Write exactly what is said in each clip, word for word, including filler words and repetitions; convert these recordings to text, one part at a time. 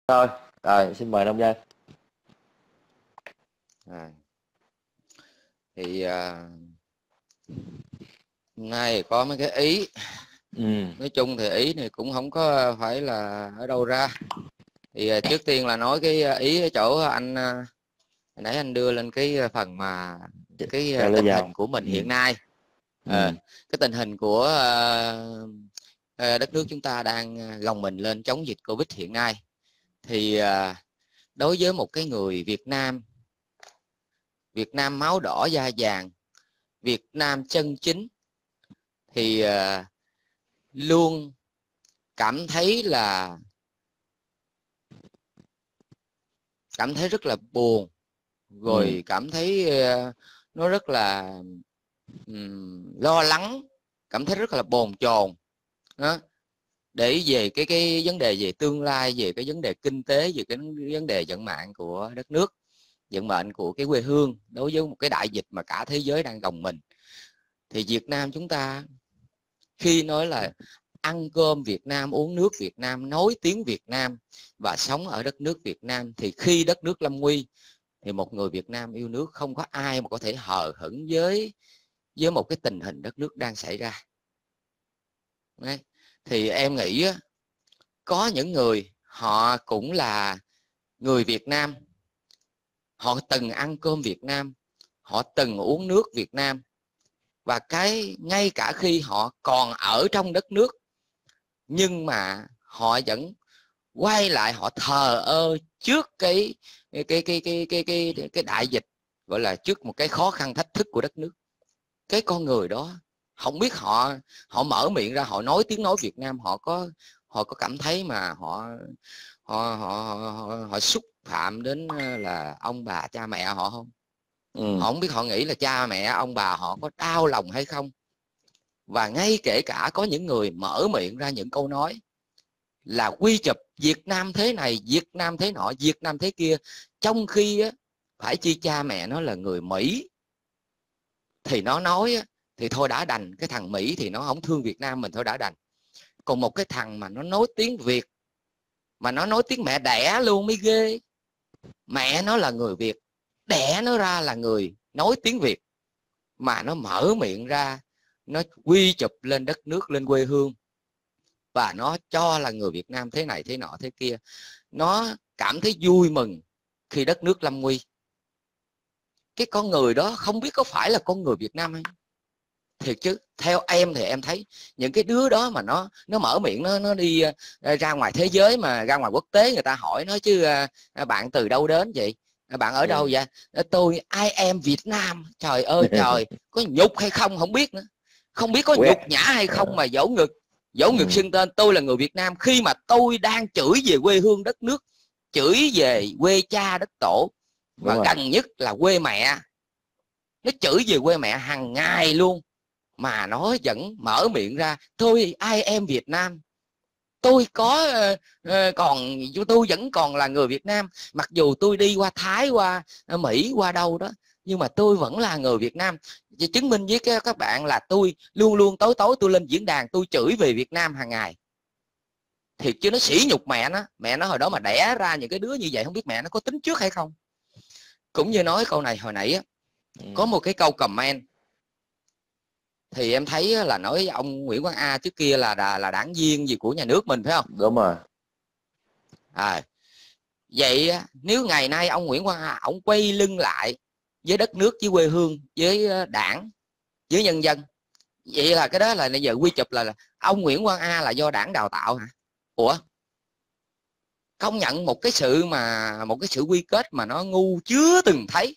Rồi, rồi xin mời Nông Dân. À, thì uh, nay có mấy cái ý, ừ. nói chung thì ý này cũng không có phải là ở đâu ra. Thì uh, trước tiên là nói cái ý ở chỗ anh uh, nãy anh đưa lên cái phần mà cái uh, tình hình của mình ừ. hiện nay. Uh, ừ. Cái tình hình của uh, uh, đất nước chúng ta đang gồng mình lên chống dịch Covid hiện nay. Thì uh, đối với một cái người Việt Nam, Việt Nam máu đỏ da vàng, Việt Nam chân chính, thì uh, luôn cảm thấy là cảm thấy rất là buồn, rồi ừ. cảm thấy uh, nó rất là um, lo lắng, cảm thấy rất là bồn chồn đó, để về cái cái vấn đề về tương lai, về cái vấn đề kinh tế, về cái vấn đề vận mạng của đất nước, vận mệnh của cái quê hương đối với một cái đại dịch mà cả thế giới đang gồng mình. Thì Việt Nam chúng ta khi nói là ăn cơm Việt Nam, uống nước Việt Nam, nói tiếng Việt Nam và sống ở đất nước Việt Nam, thì khi đất nước lâm nguy thì một người Việt Nam yêu nước không có ai mà có thể hờ hững với với một cái tình hình đất nước đang xảy ra. Đấy. Thì em nghĩ có những người họ cũng là người Việt Nam, họ từng ăn cơm Việt Nam, họ từng uống nước Việt Nam, và cái ngay cả khi họ còn ở trong đất nước nhưng mà họ vẫn quay lại, họ thờ ơ trước cái cái cái cái cái cái cái, cái đại dịch, gọi là trước một cái khó khăn thách thức của đất nước. Cái con người đó không biết họ họ mở miệng ra họ nói tiếng nói Việt Nam, họ có họ có cảm thấy mà họ họ họ họ, họ xúc phạm đến là ông bà cha mẹ họ không? ừ. Họ không biết họ nghĩ là cha mẹ ông bà họ có đau lòng hay không. Và ngay kể cả có những người mở miệng ra những câu nói là quy chụp Việt Nam thế này, Việt Nam thế nọ, Việt Nam thế kia, trong khi á, phải chi cha mẹ nó là người Mỹ, thì nó nói á, thì thôi đã đành. Cái thằng Mỹ thì nó không thương Việt Nam mình, thôi đã đành. Còn một cái thằng mà nó nói tiếng Việt, mà nó nói tiếng mẹ đẻ luôn mới ghê. Mẹ nó là người Việt, đẻ nó ra là người nói tiếng Việt, mà nó mở miệng ra, nó quy chụp lên đất nước, lên quê hương, và nó cho là người Việt Nam thế này thế nọ thế kia. Nó cảm thấy vui mừng khi đất nước lâm nguy. Cái con người đó không biết có phải là con người Việt Nam hay. Thiệt chứ, theo em thì em thấy những cái đứa đó mà nó nó mở miệng, nó nó đi ra ngoài thế giới, mà ra ngoài quốc tế người ta hỏi nó chứ bạn từ đâu đến vậy, bạn ở đâu vậy? Tôi I am Việt Nam. Trời ơi trời, có nhục hay không không biết nữa, không biết có nhục nhã hay không mà dỗ ngực dỗ ngực xưng tên tôi là người Việt Nam, khi mà tôi đang chửi về quê hương đất nước, chửi về quê cha đất tổ, mà gần nhất là quê mẹ. Nó chửi về quê mẹ hàng ngày luôn, mà nó vẫn mở miệng ra tôi I am Việt Nam. Tôi có uh, còn tôi vẫn còn là người Việt Nam, mặc dù tôi đi qua Thái, qua Mỹ, qua đâu đó, nhưng mà tôi vẫn là người Việt Nam. Chỉ chứng minh với các bạn là tôi luôn luôn tối tối tôi lên diễn đàn tôi chửi về Việt Nam hàng ngày. Thiệt chứ, nó sỉ nhục mẹ nó. Mẹ nó hồi đó mà đẻ ra những cái đứa như vậy, không biết mẹ nó có tính trước hay không. Cũng như nói câu này hồi nãy á, có một cái câu comment thì em thấy là nói ông Nguyễn Quang A trước kia là là, là đảng viên gì của nhà nước mình, phải không? Đúng rồi. À, vậy nếu ngày nay ông Nguyễn Quang A ông quay lưng lại với đất nước, với quê hương, với đảng, với nhân dân, vậy là cái đó là bây giờ quy chụp là, là ông Nguyễn Quang A là do đảng đào tạo hả? Ủa, công nhận một cái sự mà một cái sự quy kết mà nó ngu chưa từng thấy.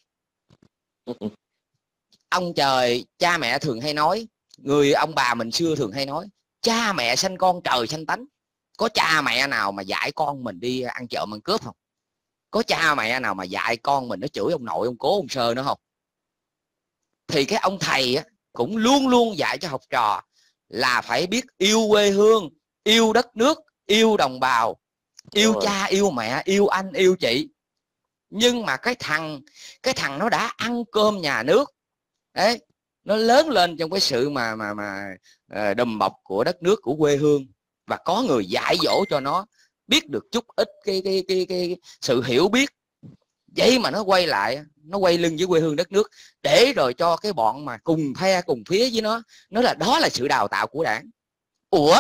Ông trời cha mẹ thường hay nói, người ông bà mình xưa thường hay nói, cha mẹ sanh con trời sanh tánh. Có cha mẹ nào mà dạy con mình đi ăn trộm ăn cướp không? Có cha mẹ nào mà dạy con mình nó chửi ông nội ông cố ông sơ nữa không? Thì cái ông thầy á, cũng luôn luôn dạy cho học trò là phải biết yêu quê hương, yêu đất nước, yêu đồng bào, yêu cha, yêu mẹ, yêu anh, yêu chị. Nhưng mà cái thằng cái thằng nó đã ăn cơm nhà nước đấy, nó lớn lên trong cái sự mà mà mà đùm bọc của đất nước, của quê hương, và có người dạy dỗ cho nó biết được chút ít cái cái cái cái, cái sự hiểu biết, vậy mà nó quay lại, nó quay lưng với quê hương đất nước, để rồi cho cái bọn mà cùng phe cùng phía với nó nói là đó là sự đào tạo của đảng. Ủa,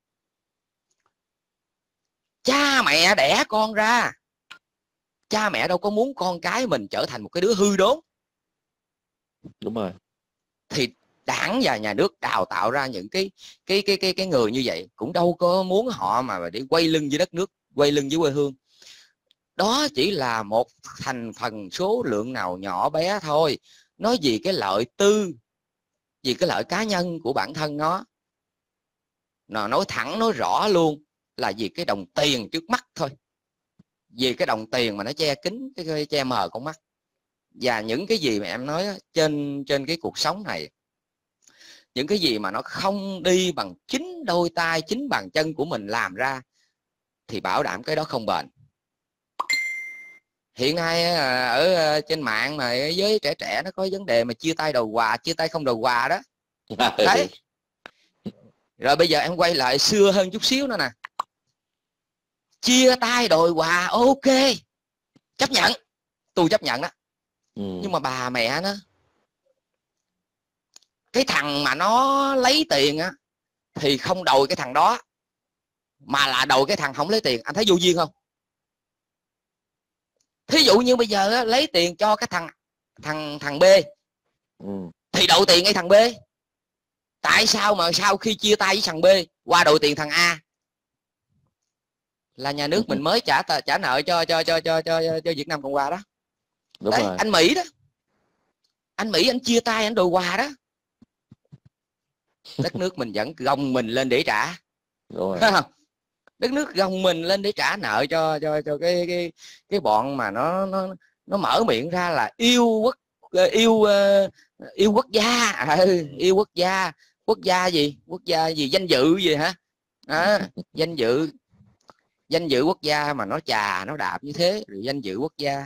cha mẹ đẻ con ra, cha mẹ đâu có muốn con cái mình trở thành một cái đứa hư đốn. Đúng rồi. Thì đảng và nhà nước đào tạo ra những cái cái cái cái cái người như vậy cũng đâu có muốn họ mà để quay lưng với đất nước, quay lưng với quê hương. Đó chỉ là một thành phần số lượng nào nhỏ bé thôi. Nó vì cái lợi tư, vì cái lợi cá nhân của bản thân nó. Nó nói thẳng nói rõ luôn là vì cái đồng tiền trước mắt thôi. Vì cái đồng tiền mà nó che kín, cái che mờ con mắt. Và những cái gì mà em nói trên trên cái cuộc sống này, những cái gì mà nó không đi bằng chính đôi tay, chính bàn chân của mình làm ra, thì bảo đảm cái đó không bền. Hiện nay ở trên mạng mà với trẻ trẻ nó có vấn đề mà chia tay đòi quà, chia tay không đòi quà đó. Đấy. Rồi bây giờ em quay lại xưa hơn chút xíu nữa nè. Chia tay đòi quà, ok, chấp nhận, tôi chấp nhận đó. Ừ. Nhưng mà bà mẹ nó, cái thằng mà nó lấy tiền á thì không đòi cái thằng đó, mà là đòi cái thằng không lấy tiền. Anh thấy vô duyên không? Thí dụ như bây giờ á, lấy tiền cho cái thằng thằng thằng B, ừ, thì đòi tiền ngay thằng B. Tại sao mà sau khi chia tay với thằng B qua đòi tiền thằng A? Là nhà nước mình mới trả trả nợ cho cho cho cho cho cho Việt Nam Cộng Hòa đó. Đúng. Đấy, rồi. Anh Mỹ đó, anh Mỹ anh chia tay anh đòi quà đó. Đất nước mình vẫn gồng mình lên để trả. Đúng rồi. Đất nước gồng mình lên để trả nợ cho cho cho cái cái cái bọn mà nó nó nó mở miệng ra là yêu quốc yêu yêu quốc gia, à, yêu quốc gia, quốc gia gì, quốc gia gì, danh dự gì hả? À, danh dự, danh dự quốc gia mà nó chà nó đạp như thế, rồi danh dự quốc gia.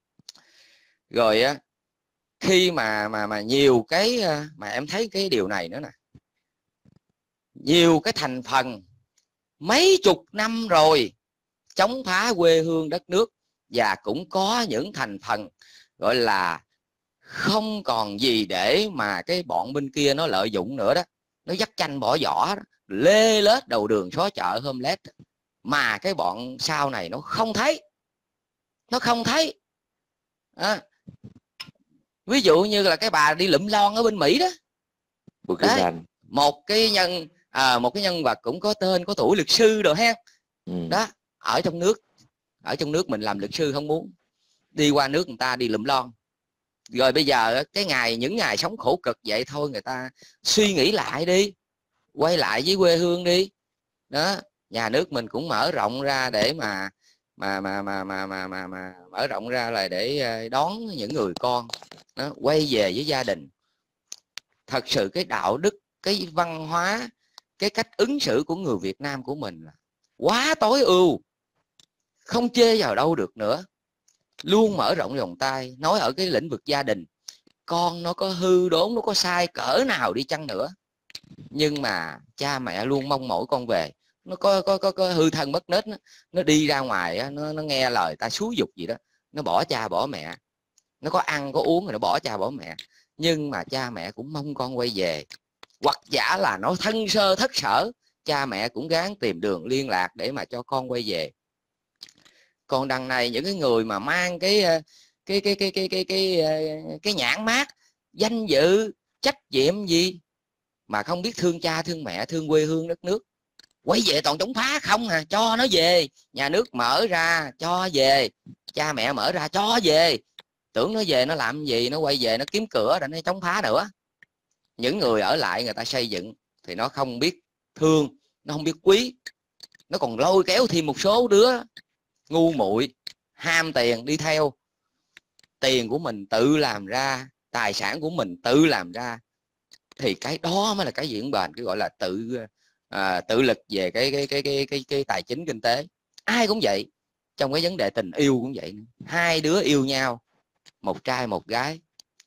Rồi á, khi mà mà mà nhiều cái mà em thấy cái điều này nữa nè, nhiều cái thành phần mấy chục năm rồi chống phá quê hương đất nước, và cũng có những thành phần gọi là không còn gì để mà cái bọn bên kia nó lợi dụng nữa đó, nó dắt chanh bỏ vỏ đó, lê lết đầu đường xó chợ homeless, mà cái bọn sau này nó không thấy, nó không thấy. À, ví dụ như là cái bà đi lụm lon ở bên Mỹ đó, đấy, một cái nhân à, một cái nhân vật cũng có tên có tuổi, luật sư rồi ha. Ừ. Đó, ở trong nước, ở trong nước mình làm luật sư không muốn, đi qua nước người ta đi lụm lon. Rồi bây giờ cái ngày những ngày sống khổ cực vậy thôi, người ta suy nghĩ lại đi, quay lại với quê hương đi. Đó, nhà nước mình cũng mở rộng ra để mà mà mà mà mà mà mà, mà mở rộng ra là để đón những người con nó quay về với gia đình. Thật sự cái đạo đức, cái văn hóa, cái cách ứng xử của người Việt Nam của mình là quá tối ưu, không chê vào đâu được nữa. Luôn mở rộng vòng tay, nói ở cái lĩnh vực gia đình, con nó có hư đốn, nó có sai cỡ nào đi chăng nữa, nhưng mà cha mẹ luôn mong mỏi con về. Nó có có có, có hư thân mất nết, nó, nó đi ra ngoài, nó, nó nghe lời ta xúi dục gì đó, nó bỏ cha bỏ mẹ. Nó có ăn có uống rồi nó bỏ cha bỏ mẹ, nhưng mà cha mẹ cũng mong con quay về. Hoặc giả là nó thân sơ thất sở, cha mẹ cũng gắng tìm đường liên lạc để mà cho con quay về. Còn đằng này những cái người mà mang cái cái cái cái cái cái cái cái, cái nhãn mác danh dự, trách nhiệm gì mà không biết thương cha thương mẹ, thương quê hương đất nước, quay về toàn chống phá không à. Cho nó về, nhà nước mở ra cho về, cha mẹ mở ra cho về. Tưởng nó về nó làm gì, nó quay về nó kiếm cửa để nó chống phá nữa. Những người ở lại người ta xây dựng thì nó không biết thương, nó không biết quý, nó còn lôi kéo thêm một số đứa ngu muội ham tiền đi theo. Tiền của mình tự làm ra, tài sản của mình tự làm ra, thì cái đó mới là cái diễn bền, cái gọi là tự à, tự lực về cái cái, cái cái cái cái tài chính kinh tế. Ai cũng vậy, trong cái vấn đề tình yêu cũng vậy. Hai đứa yêu nhau, một trai một gái,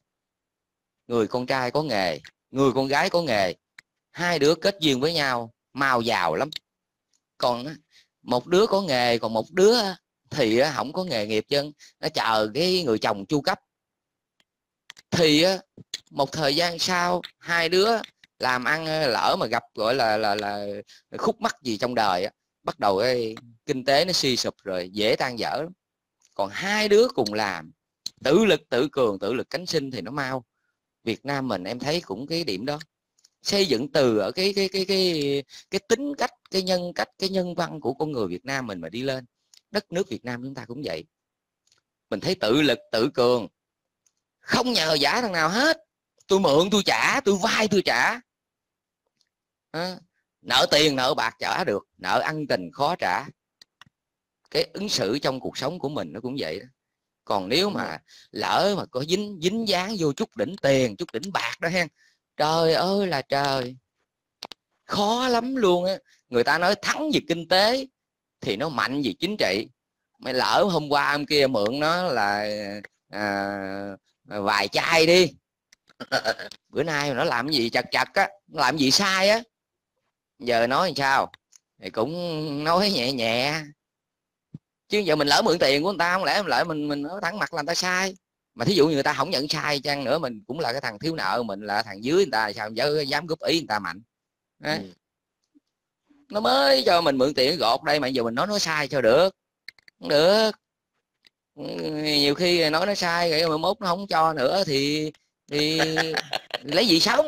người con trai có nghề, người con gái có nghề, hai đứa kết duyên với nhau mau giàu lắm. Còn một đứa có nghề, còn một đứa thì không có nghề nghiệp chân, nó chờ cái người chồng chu cấp. Thì một thời gian sau hai đứa làm ăn lỡ mà gặp gọi là là là khúc mắc gì trong đời, bắt đầu cái kinh tế nó suy sụp rồi, dễ tan vỡ lắm. Còn hai đứa cùng làm, tự lực tự cường, tự lực cánh sinh thì nó mau. Việt Nam mình em thấy cũng cái điểm đó, xây dựng từ ở cái cái cái cái cái tính cách, cái nhân cách, cái nhân văn của con người Việt Nam mình mà đi lên. Đất nước Việt Nam chúng ta cũng vậy, mình thấy tự lực tự cường, không nhờ vả thằng nào hết. Tôi mượn tôi trả, tôi vay tôi trả. À, nợ tiền nợ bạc trả được, nợ ăn tình khó trả. Cái ứng xử trong cuộc sống của mình nó cũng vậy đó. Còn nếu mà lỡ mà có dính dính dáng vô chút đỉnh tiền, chút đỉnh bạc đó hen, trời ơi là trời, khó lắm luôn á. Người ta nói thắng về kinh tế thì nó mạnh về chính trị. Mày lỡ hôm qua hôm kia mượn nó là à, vài chai đi, bữa nay nó làm gì chặt chặt á, nó làm gì sai á, giờ nói làm sao thì cũng nói nhẹ nhẹ. Chứ giờ mình lỡ mượn tiền của người ta, không lẽ lỡ mình mình nói thẳng mặt là người ta sai. Mà thí dụ như người ta không nhận sai chăng nữa, mình cũng là cái thằng thiếu nợ, mình là thằng dưới người ta, sao dám, dám góp ý người ta mạnh. Ừ. Nó mới cho mình mượn tiền gọt đây mà giờ mình nói nó sai cho được, không được. Nhiều khi nói nó sai rồi mà mốt nó không cho nữa thì thì lấy gì sống.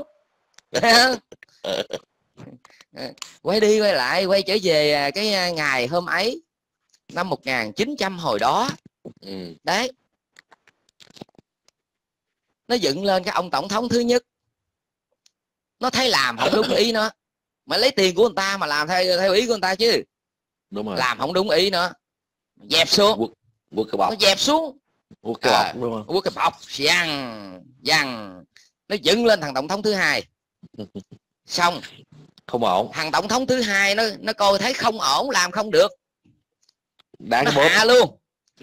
Quay đi quay lại, quay trở về cái ngày hôm ấy, năm một nghìn chín trăm hồi đó. Ừ. Đấy, nó dựng lên cái ông tổng thống thứ nhất, nó thấy làm không đúng ý nó, mà lấy tiền của người ta mà làm theo theo ý của người ta chứ. Đúng rồi. Làm không đúng ý nó, dẹp xuống. Quất, quất cái bọc. Nó dẹp xuống. Quất cái bọc, à, đúng không? Quất cái bọc, văng, văng. Nó dựng lên thằng tổng thống thứ hai. Xong. Không ổn. Thằng tổng thống thứ hai nó nó coi thấy không ổn, làm không được. Đáng nó hạ luôn.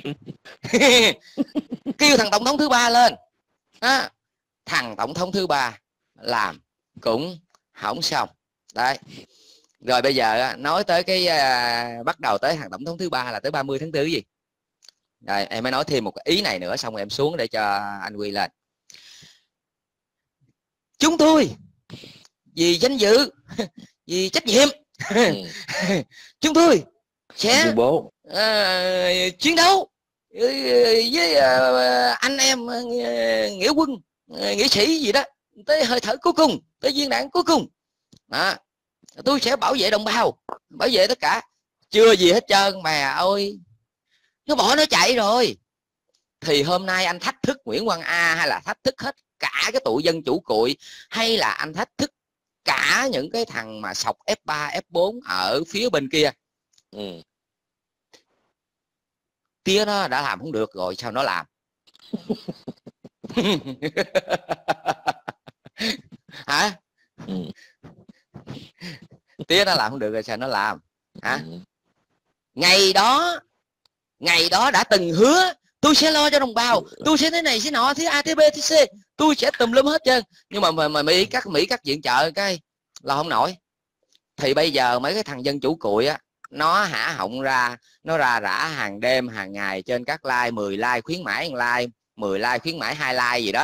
Kêu thằng tổng thống thứ ba lên. Đó. Thằng tổng thống thứ ba làm cũng không xong. Đấy. Rồi bây giờ nói tới cái uh, bắt đầu tới thằng tổng thống thứ ba là tới ba mươi tháng tư gì. Rồi em mới nói thêm một cái ý này nữa, xong rồi em xuống để cho anh Huy lên. Chúng tôi vì danh dự, vì trách nhiệm, ừ. Chúng tôi sẽ uh, chiến đấu với uh, anh em uh, nghĩa quân, uh, nghĩa sĩ gì đó, tới hơi thở cuối cùng, tới viên đạn cuối cùng. Đó. Tôi sẽ bảo vệ đồng bào, bảo vệ tất cả. Chưa gì hết trơn mà ôi, nó bỏ nó chạy rồi. Thì hôm nay anh thách thức Nguyễn Quang A, hay là thách thức hết cả cái tụi dân chủ cụi, hay là anh thách thức cả những cái thằng mà sọc F ba, F bốn ở phía bên kia. Ừ. Tía nó đã làm không được rồi, sao nó làm? Hả? Ừ. Tía nó làm không được rồi, sao nó làm? Hả? Ừ. Ngày đó, ngày đó đã từng hứa tôi sẽ lo cho đồng bào, tôi sẽ thế này, sẽ nọ, thế A, thế B, thế C, tôi sẽ tùm lum hết trơn. Nhưng mà mà, mà Mỹ cắt Mỹ cắt viện trợ cái là không nổi. Thì bây giờ mấy cái thằng dân chủ cụi á, nó hả họng ra, nó ra rã hàng đêm hàng ngày trên các like, mười like khuyến mãi like, mười like khuyến mãi hai like gì đó.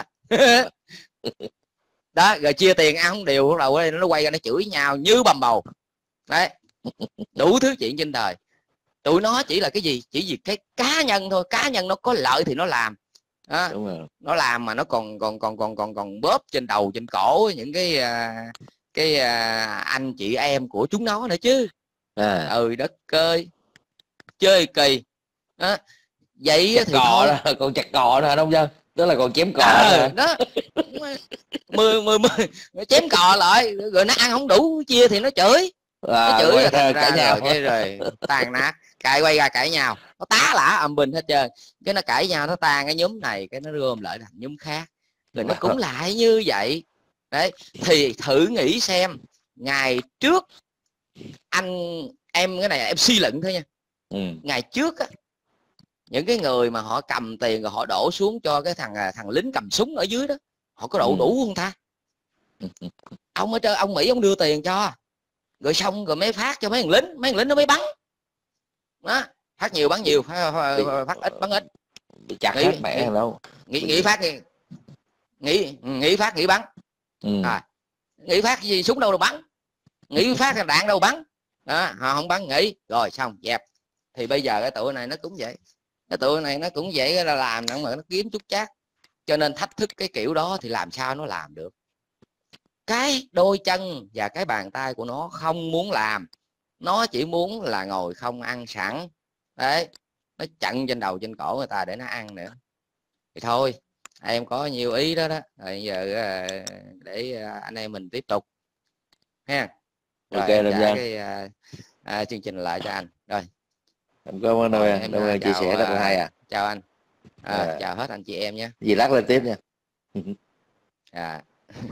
Đó, rồi chia tiền ăn không đều, bắt đầu nó quay ra nó chửi nhau như bầm bầu. Đấy, đủ thứ chuyện trên đời. Tụi nó chỉ là cái gì? Chỉ vì cái cá nhân thôi, cá nhân nó có lợi thì nó làm. Đó. Đúng rồi. Nó làm mà nó còn còn còn còn còn còn bóp trên đầu trên cổ những cái cái anh chị em của chúng nó nữa chứ. À. Ừ đất ơi, chơi kỳ. Đó. Vậy chặt thì cò thôi. Đó, còn chặt cò nữa không dân? Đó là còn chém cò. À, đó. mười mười mười chém cò lại rồi nó ăn không đủ chia thì nó chửi. À, nó chửi ra, ra rồi, cái rồi tàn nát, cãi quay ra cãi nhau, nó tá lả âm bình hết trơn. Cái nó cãi nhau, nó tan cái nhóm này, cái nó gom lại thành nhóm khác, rồi nó cũng lại như vậy. Đấy, thì thử nghĩ xem, ngày trước anh em cái này em suy luận thôi nha. Ừ. Ngày trước á, những cái người mà họ cầm tiền rồi họ đổ xuống cho cái thằng thằng lính cầm súng ở dưới đó, họ có độ ừ. đủ không ta? Ông ở trên ông Mỹ ông đưa tiền cho, rồi xong rồi mới phát cho mấy thằng lính, mấy thằng lính nó mới bắn. đó, phát nhiều bắn nhiều, phát, phát ít bắn ít. Bị chặt Nghĩ, hết mẹ nghĩ, đâu. nghĩ, nghĩ phát nghĩ, nghĩ, nghĩ phát nghĩ bắn. Ừ. À, nghĩ phát gì súng đâu đâu bắn, nghĩ phát là đạn đâu bắn đó, họ không bắn nghỉ rồi xong dẹp. Thì bây giờ cái tụi này nó cũng vậy, cái tụi này nó cũng vậy, là làm mà nó kiếm chút chát. Cho nên thách thức cái kiểu đó thì làm sao nó làm được. Cái đôi chân và cái bàn tay của nó không muốn làm, nó chỉ muốn là ngồi không ăn sẵn đấy, nó chặn trên đầu trên cổ người ta để nó ăn nữa. Thì thôi em có nhiều ý đó đó, rồi giờ để anh em mình tiếp tục ha. Rồi Ok em Lâm trả Giang. cái à, à, chương trình lại cho anh rồi. Em cảm ơn Rồi em, em Lâm à, Giang chia chào sẻ rất là hay à, à. chào anh à, À, chào hết anh chị em nhé. gì lát lên tiếp nha. À.